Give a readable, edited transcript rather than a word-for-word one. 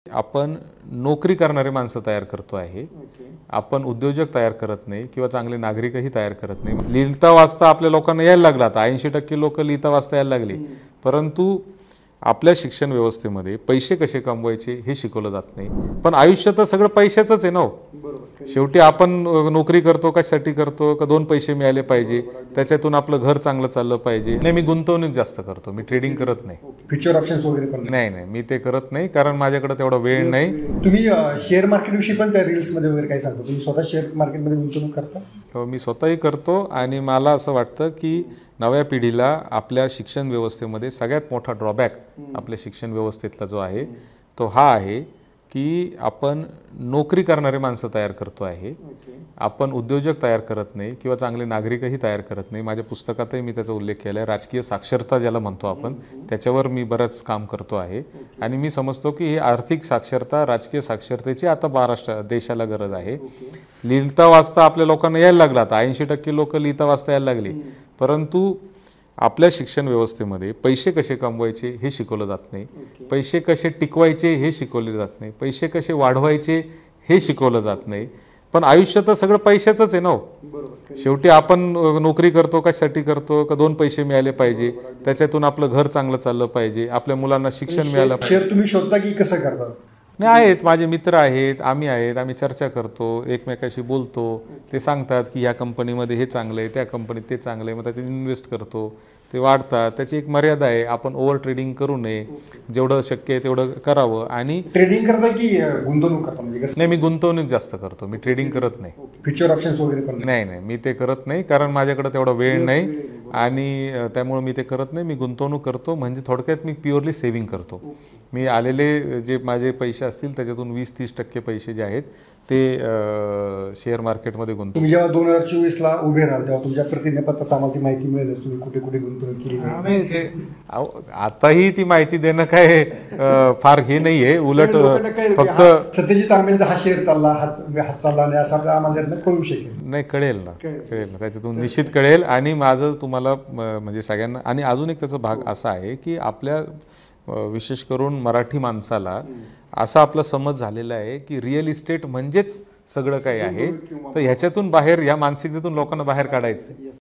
आपण नोकरी करणारे माणसं तयार करतो आहे, आपण उद्योजक तयार करत नाही किंवा चांगले नागरिकही तयार करत नाही। लिहिता वाचता आपल्या लोकांना यायला लागला, आता 80% लोक लिहिता वाचता यायला लागले, परंतु आपल्या शिक्षण व्यवस्थेमध्ये पैसे कसे कमवायचे हे शिकवलं जात नाही। पण आयुष्य तर सगळं पैशाचंच आहे ना। शेवटी आपण नोकरी करतो कशासाठी करतो, का 2 पैसे मिळाले पाहिजे, त्याच्यातून आपलं घर चांगलं चाललं पाहिजे। नाही, मी गुंतवणूक जास्त करतो, मी ट्रेडिंग करत नाही। फ्युचर ऑप्शन्स वगैरे पण नाही, मी ते करत नाही, कारण माझ्याकडे तेवढा वेळ नाही। तुम्ही शेअर मार्केट विषयी पण त्या रील्स मध्ये वगैरे काय सांगता? तुम्ही स्वतः शेअर मार्केटमध्ये गुंतवणूक करता? हो, मी स्वतःही करतो आणि मला असं वाटतं की नव्या पिढीला आपल्या शिक्षण व्यवस्थेमध्ये सगळ्यात मोठा ड्रॉबॅक आपल्या शिक्षण व्यवस्थेतला जो आहे तो हा आहे की आपण नोकरी करणारे माणसं तयार करतो आहे, आपण उद्योजक तयार करत नाही किंवा चांगले नागरिकही तयार करत नाही। माझ्या पुस्तकातही मी त्याचा उल्लेख केला आहे, राजकीय साक्षरता ज्याला म्हणतो आपण, त्याच्यावर मी बरंच काम करतो आहे। आणि मी समजतो की ही आर्थिक साक्षरता, राजकीय साक्षरतेची आता महाराष्ट्र देशाला गरज आहे। लिहिता वाचता आपल्या लोकांना यायला लागला, आता 80% लोक लिहिता वाचता यायला लागले, परंतु आपल्या शिक्षण व्यवस्थेमध्ये पैसे कसे कमवायचे हे शिकवलं जात नाही, पैसे कसे टिकवायचे हे शिकवले जात नाही, पैसे कसे वाढवायचे हे शिकवलं जात नाही। पण आयुष्य तर सगळं पैशाचंच आहे ना। शेवटी आपण नोकरी करतो कशासाठी करतो, का 2 पैसे मिळाले पाहिजे, त्याच्यातून आपलं घर चांगलं चाललं पाहिजे, आपल्या मुलांना शिक्षण मिळालं पाहिजे। शेअर तुम्ही शोधता की कसं करता? नाही, आहेत माझे मित्र आहेत, आम्ही चर्चा करतो, एकमेकाशी बोलतो, ते सांगतात की ह्या कंपनीमध्ये हे चांगलं आहे, त्या कंपनीत ते चांगलं आहे, मग त्याच्यात इन्व्हेस्ट करतो, ते वाढतात। त्याची एक मर्यादा आहे, आपण ओव्हर ट्रेडिंग करू नये, जेवढं शक्य आहे तेवढं करावं। आणि ट्रेडिंग करता की गुंतवणूक करता? म्हणजे नाही, मी गुंतवणूक जास्त करतो, मी ट्रेडिंग करत नाही। फ्युचर ऑप्शन्स वगैरे पण नाही, मी ते करत नाही, कारण माझ्याकडे तेवढा वेळ नाही आणि त्यामुळे मी ते करत नाही। मी गुंतवणूक करतो, म्हणजे थोडक्यात मी प्युअरली सेव्हिंग करतो। मी आलेले जे माझे पैसे असतील त्याच्यातून 20-30% पैसे जे आहेत ते शेअर मार्केटमध्ये गुंतवतो। तुम्ही जेव्हा 2024ला उभे राहाल तेव्हा तुमच्या प्रतिज्ञापत्रात आम्हाला ती माहिती मिळेल, तुम्ही कुठे कुठे गुंतवणूक केली? नाही, ते आताही ती माहिती देणं काय फार हे नाहीये, उलट फक्त सत्यजित तांबेंचा हा शेअर चालला, हा चालला नाही असं आम्हाला कळू शकेल? नाही, कळेल ना, त्याच्यातून निश्चित कळेल। आणि माझं तुम्हाला म्हणजे सगळ्यांना, आणि अजून एक त्याचा भाग असा आहे की आपल्या विशेष करून मराठी माणसाला असा आपला समज झालेला आहे की रिअल इस्टेट म्हणजेच सगळं काही आहे, तर ह्याच्यातून बाहेर, या मानसिकतेतून लोकांना बाहेर काढायचं।